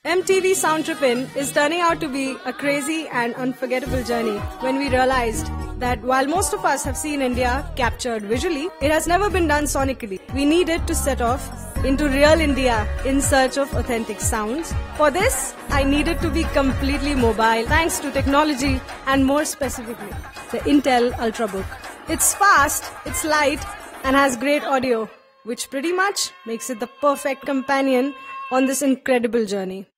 MTV Sound Trippin is turning out to be a crazy and unforgettable journey when we realized that while most of us have seen India captured visually, it has never been done sonically. We needed to set off into real India in search of authentic sounds. For this, I needed to be completely mobile thanks to technology and more specifically, the Intel Ultrabook. It's fast, it's light and has great audio, which pretty much makes it the perfect companion on this incredible journey.